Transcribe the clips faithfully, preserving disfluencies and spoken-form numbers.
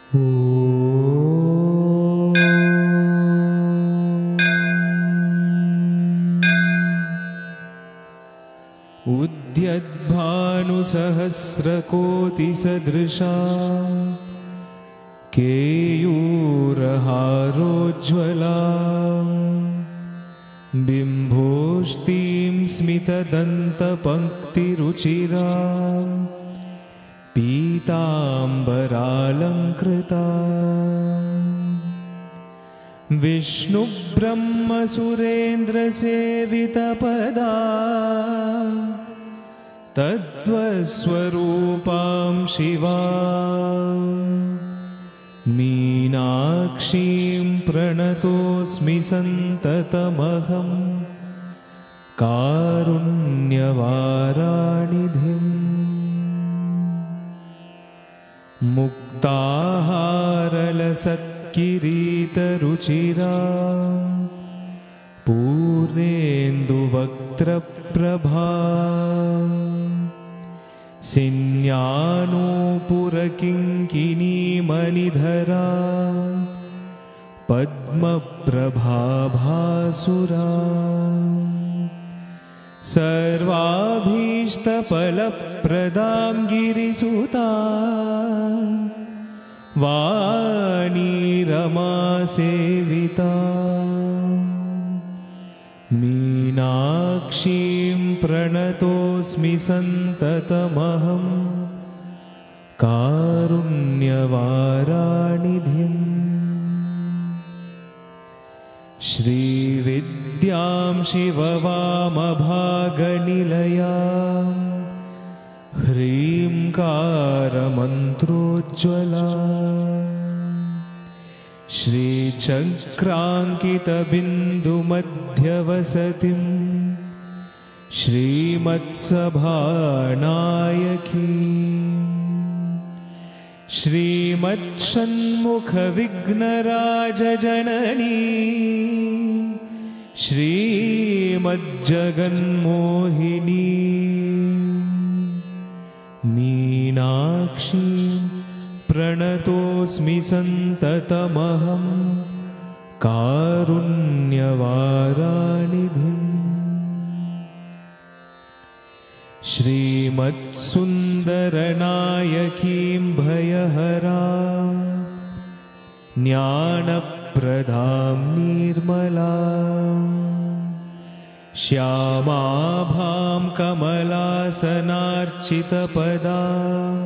उद्यद्भानुसहस्रकोटिसदृशा केयूरहारोज्ज्वला बिम्भोष्टीं स्मितदन्तपङ्क्तिरुचिरा पीताम्बरालङ्कृता विष्णुब्रह्मसुरेन्द्रसेवितपदा तद्वस्वरूपां शिवा मीनाक्षीं प्रणतोऽस्मि सन्ततमहं कारुण्यवारानिधिम् मुक्ताहारलसत्किरीटरुचिरा पूर्णेन्दुवक्त्रप्रभा सिन्यानूपुरकिङ्किणीमणिधरा पद्मप्रभाभासुरा सर्वाभीष्टफलप्रदां गिरिसुता वाणी रमा सेविता मीनाक्षीं प्रणतोऽस्मि सन्ततमहं कारुण्यवारानिधिम् श्रीविद्यां शिववामभागनिलयां ह्रीङ्कारमन्त्रोज्ज्वला श्रीचक्राङ्कितबिन्दुमध्यवसतिं श्रीमत्सभानायकी श्रीमत्षण्मुखविघ्नराजजननी श्रीमज्जगन्मोहिनी मीनाक्षीं प्रणतोऽस्मि सन्ततमहं कारुण्यवारानिधिम् श्रीमत्सुन्दरनायकीं भयहरां ज्ञानप्रदां निर्मलां श्यामाभां कमलासनार्चितपदां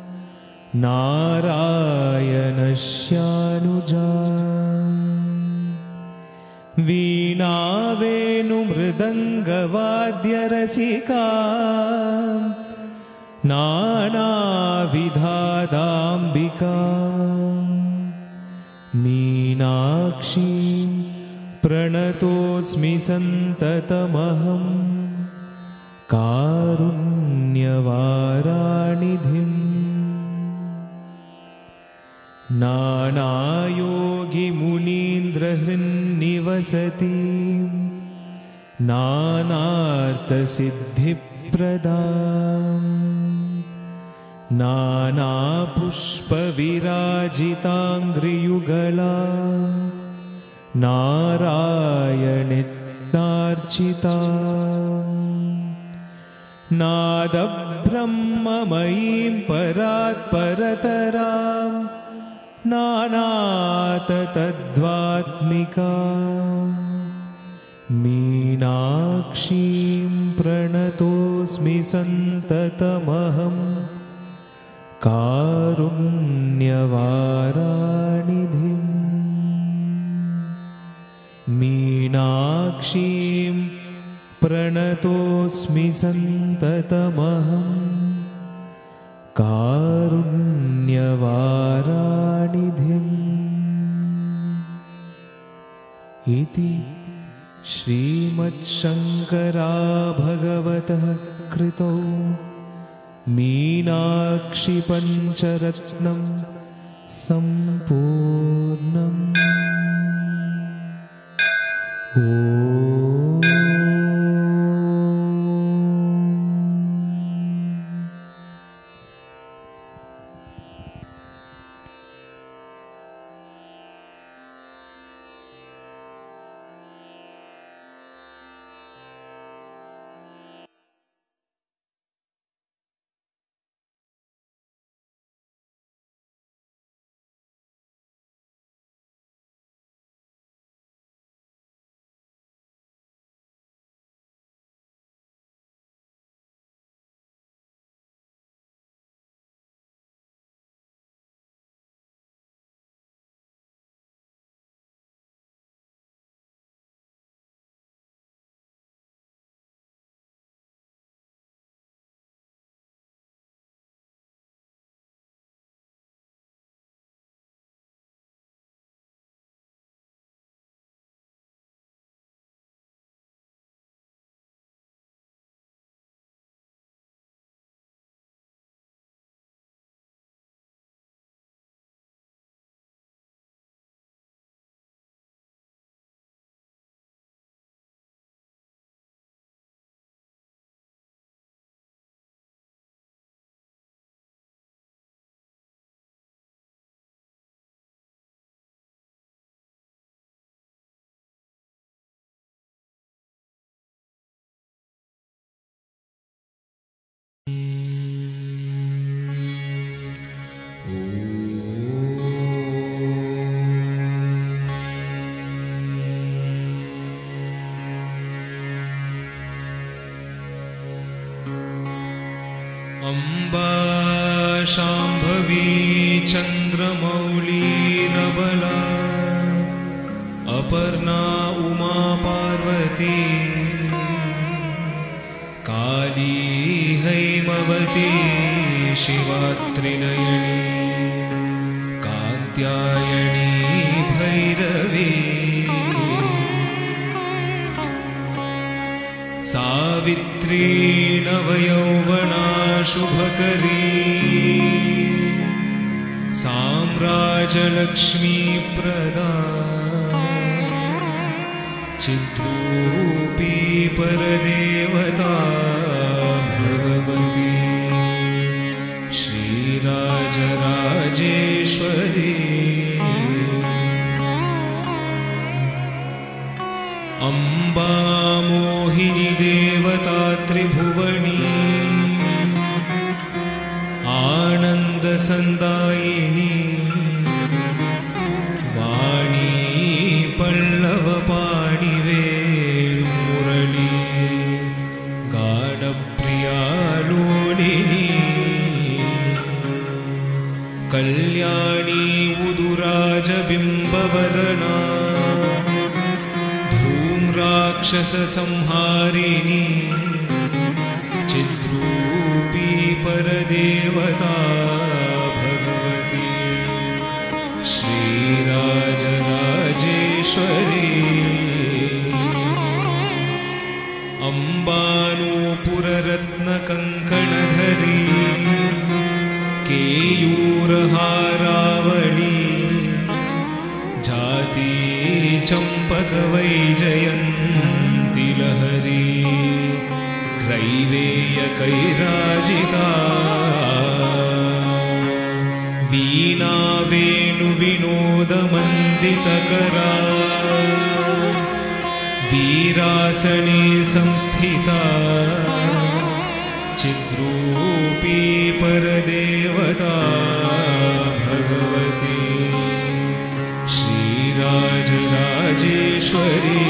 नारायणस्यानुजां वीणावेणुमृदङ्गवाद्यरसिका नानाविधादाम्बिका मीनाक्षीं प्रणतोऽस्मि सन्ततमहं कारुण्यवारानिधिम् नानायोगिमुनीन्द्रहृन्निवसतीं नानार्थसिद्धिप्रदां नानापुष्पविराजिताङ्घ्रियुगलां नारायणेत्नार्चितां नादब्रह्ममयीं परात्परतरां नानाततद्वात्मिका मीनाक्षीं प्रणतोऽस्मि सन्ततमहं कारुण्यवारानिधिम् मीनाक्षीं प्रणतोऽस्मि सन्ततमहं कारुण्यवारानिधिम् इति श्रीमच्छङ्करा भगवतः कृतौ मीनाक्षि पञ्चरत्नं सम्पूर्णम्। ओ अम्बा शाम्भवी चन्द्रमौळीरबला अपर्णा उमा पार्वती काली हैमवती शिवा त्रिनयनी कात्यायनी भैरवी सावित्री नवयौवना शुभकरी साम्राज्यलक्ष्मी प्रदा चिद्रूपी परदेवता भगवती श्रीराजराजेश्वरी अम्बा मोहिनी देवता त्रिभुवनी आनन्दसन्दायिनी वाणी पल्लवपाणि वेणुमुरली गाढप्रिया लोलिनी कल्याणी उदुराजबिम्बवदना राक्षससंहारिणी चिद्रूपी परदेवता भगवती श्रीराजराजेश्वरी अम्बानूपुररत्नकङ्कणधरी केयूरहारावळी जाती चम्पकवैजयन्ती लहरी ग्रैवेयकैराजिता वीणा वेणुविनोदमण्डितकरा वीरासने संस्थिता चिद्रूपी परदेवता भगवती श्रीराजराजेश्वरी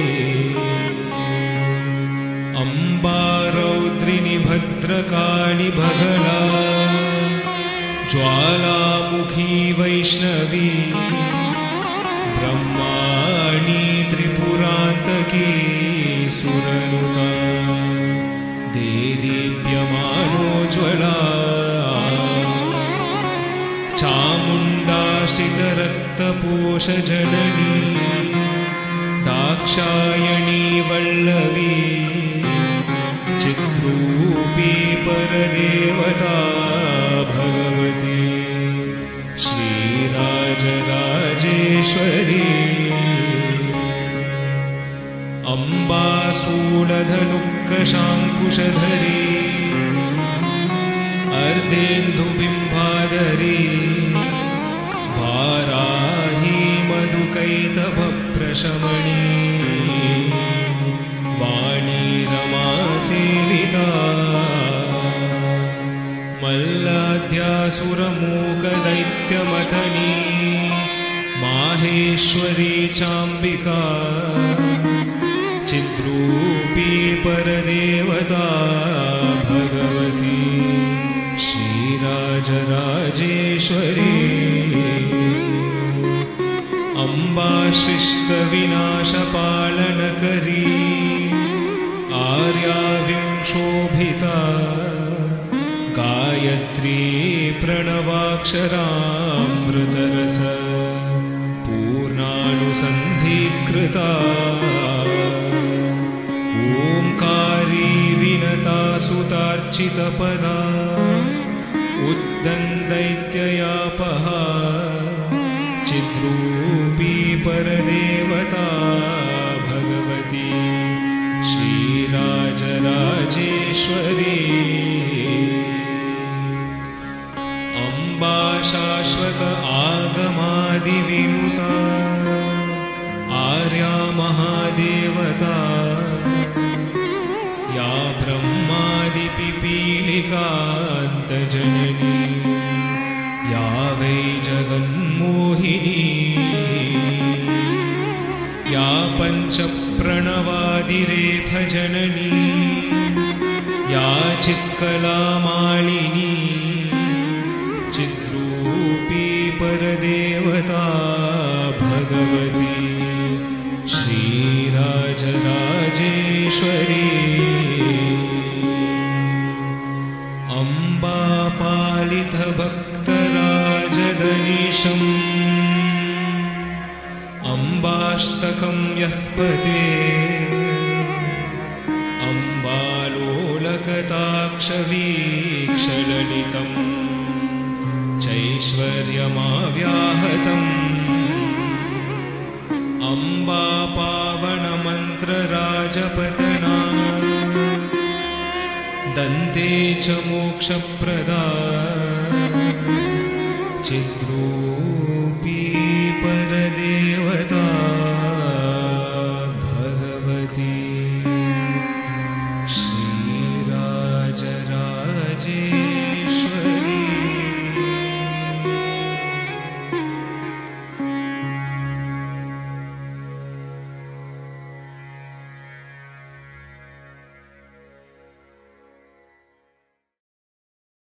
अम्बा रौद्रिणी भद्रकाली बगला ज्वालामुखी वैष्णवी ब्रह्माणी त्रिपुरान्तकी सुरनुता देदीप्यमानोज्ज्वला चामुण्डाश्रितरक्तपोषजननी दाक्षायणी वल्लवी चिद्रूपी परदेवता भगवती श्रीराजराजेश्वरी अम्बा शूलधनुक्कशाङ्कुशधरी अर्धेन्दुबिम्बाधरी वाराही मधुकैतभप्रशमनी वाणी रमासेविता मल्लाद्यासुरमूकदैत्यमथनी माहेश्वरी चाम्बिका चिद्रूपी परदेवता भगवती श्रीराजराजेश्वरी अम्बा शिष्टविनाशपालनकरी आर्याविंशोभिता गायत्री प्रणवाक्षरामृतरस पूर्णानुसन्धीकृता ओंकारी विनता सुतार्चितपदा उद्दन्दैत्ययापहा चिद्रूपी परदेवता भगवती श्रीराजराजेश्वरी अम्बा शाश्वत आगमादिविनुता आर्या महादेवता या ब्रह्मादिपिपीलिकान्तजननी या वै जगन्मोहिनी या पञ्चप्रणवादिरेफजननी या चित् कलामालिनी चिद्रूपी परदेवता भगवती श्रीराजराजेश्वरी अम्बा पालितभक्तराजधनीशम् अम्बाष्टकं यः पते अम्बालोलकटाक्षवीक्षललितं चैश्वर्यमाव्याहतम् अम्बा पावनमन्त्रराजपतना दन्ते च मोक्षप्रदा चिद्रू